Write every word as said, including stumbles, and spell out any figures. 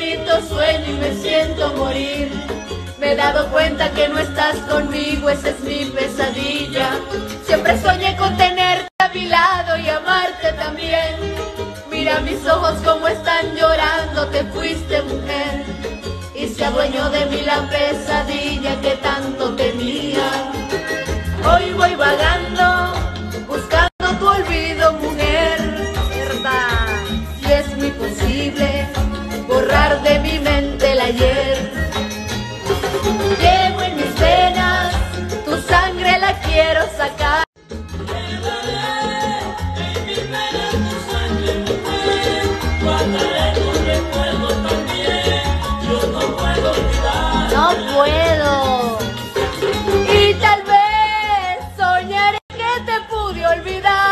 bonito sueño y me siento morir. Me he dado cuenta que no estás conmigo, esa es mi pesadilla. Siempre soñé con tenerte a mi lado y amarte también. Mira mis ojos como están llorando, te fuiste mujer. Y se adueñó de mí la pesadilla que tanto temía. Hoy voy vagando, buscando tu olvido, mujer. ¿Verdad? Si es muy posible borrar de mi mente el ayer. Llevo en mis venas, tu sangre la quiero sacar. En mis venas tu sangre, mujer, guardaré tu recuerdo también. Yo no puedo olvidar. No puedo. Y tal vez soñaré que te pude olvidar.